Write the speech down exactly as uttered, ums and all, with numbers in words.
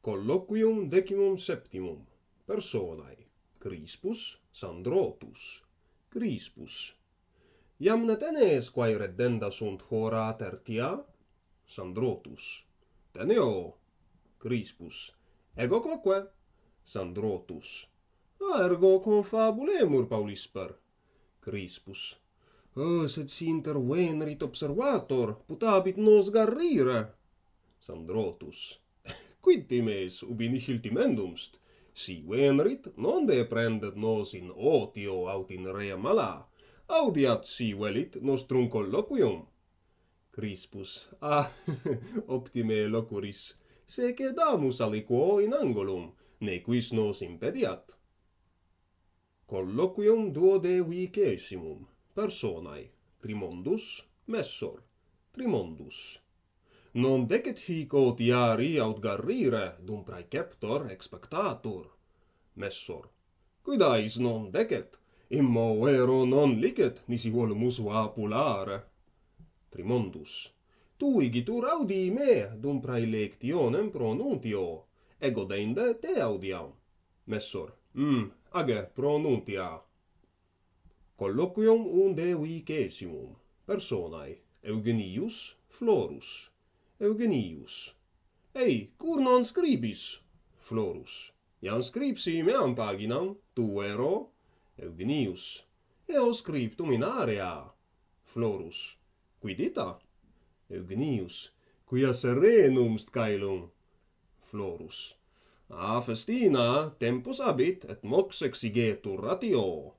Colloquium decimum septimum. Personae. Crispus, Sandrotus. Crispus. Iam ne tenes quae reddenda sunt hora tertia? Sandrotus. Teneo. Crispus. Ego quoque? Sandrotus. Ergo confabulemur, Paulisper. Crispus. Oh, sed si intervenerit observator, putabit nos garrire. Sandrotus. Quid times ubi nihil timendumst? Si venerit, non deprendet nos in otio aut in rea mala. Audiat si velit nostrum colloquium. Crispus. Ah, optime locuris. Se cedamus aliquo in angulum, ne quis nos impediat. Colloquium duodecimum. Personae. Trimondus, Messor. Trimondus. Non decet hic otiari aut garrire, dum praeceptor expectatur. Messor. Quidais non decet? Immo vero non licet, nisi volumus vapulare. Trimondus. Tu igitur audii me, dum praelectionem pronuntio. Ego dende te audiam. Messor. Mm, age pronuntia. Colloquium undecimum. Personae. Eugenius, Florus. Eugenius. Ei, cur non scribis? Florus. Iam scripsi meam paginam, tu ero? Eugenius. Eo scriptum in area. Florus. Quid ita? Eugenius. Quia serenum scaelum. Florus. A festina tempus abit et mox exigetur ratio.